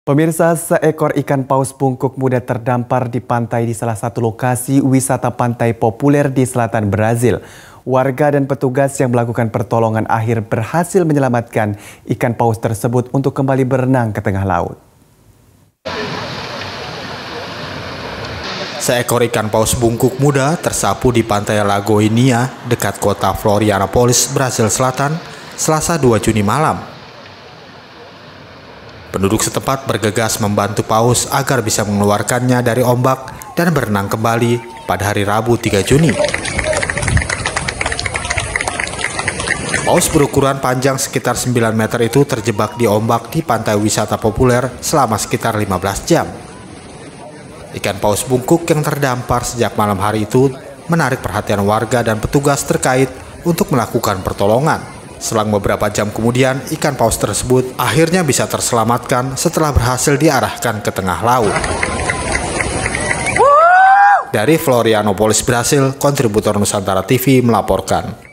Pemirsa, seekor ikan paus bungkuk muda terdampar di pantai di salah satu lokasi wisata pantai populer di selatan Brazil. Warga dan petugas yang melakukan pertolongan akhir berhasil menyelamatkan ikan paus tersebut untuk kembali berenang ke tengah laut. Seekor ikan paus bungkuk muda tersapu di pantai Lagoinha dekat kota Florianópolis, Brazil Selatan, Selasa 2 Juni malam. Penduduk setempat bergegas membantu paus agar bisa mengeluarkannya dari ombak dan berenang kembali pada hari Rabu 3 Juni. Paus berukuran panjang sekitar 9 meter itu terjebak di ombak di pantai wisata populer selama sekitar 15 jam. Ikan paus bungkuk yang terdampar sejak malam hari itu menarik perhatian warga dan petugas terkait untuk melakukan pertolongan. Selang beberapa jam kemudian, ikan paus tersebut akhirnya bisa terselamatkan setelah berhasil diarahkan ke tengah laut. Dari Florianópolis, Brasil, kontributor Nusantara TV melaporkan.